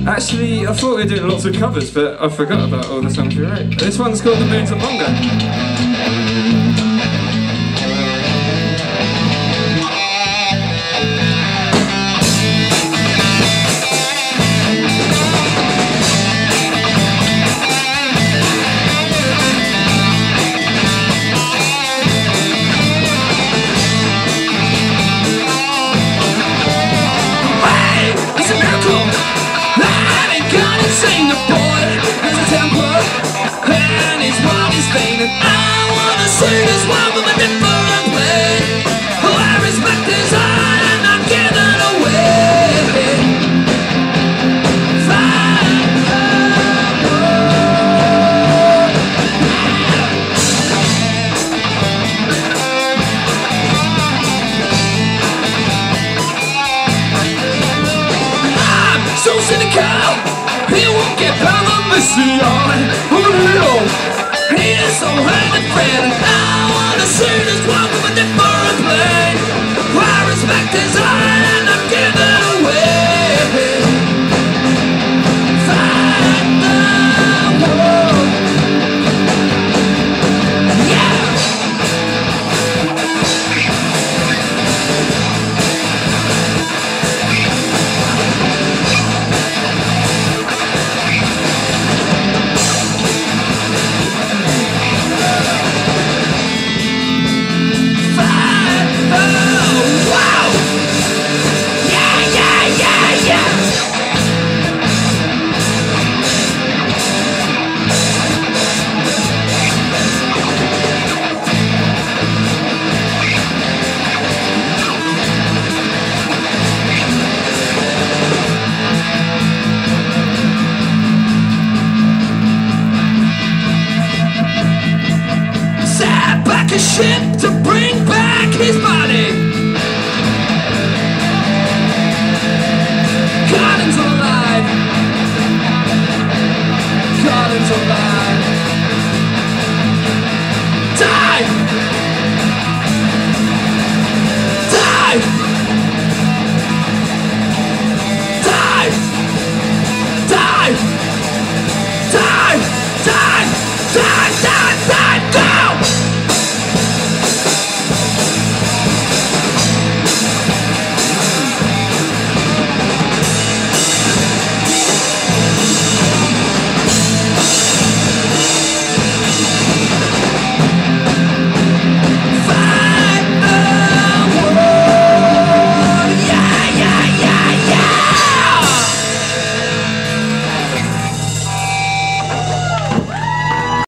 Actually, I thought we were doing lots of covers, but I forgot about all the songs we wrote. This one's called The Moons of Bunga. He is so highly friend, and I wanna see this one with a different plane. I respect his eye, and I'm giving away. Fight the war. Yeah. Ship to bring back his body.